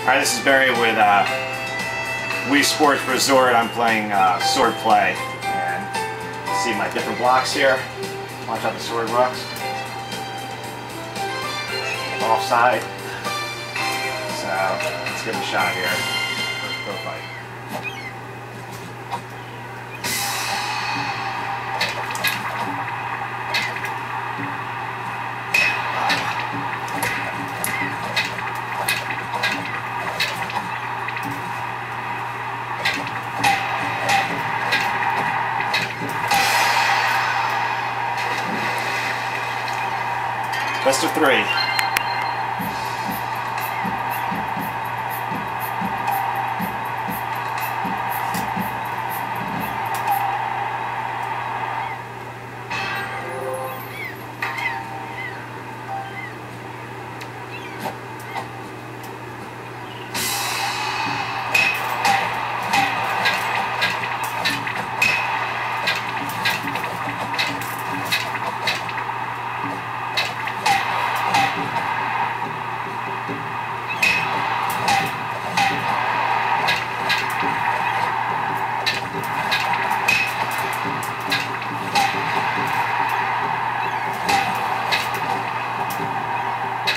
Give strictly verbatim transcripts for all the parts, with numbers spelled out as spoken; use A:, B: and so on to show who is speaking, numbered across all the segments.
A: Alright, this is Barry with uh, Wii Sports Resort. I'm playing uh, Sword Play. And you see my different blocks here. Watch out the sword rocks. Offside. So, let's give it a shot here. First pro fight. Best of three.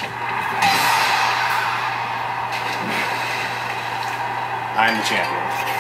A: I am the champion.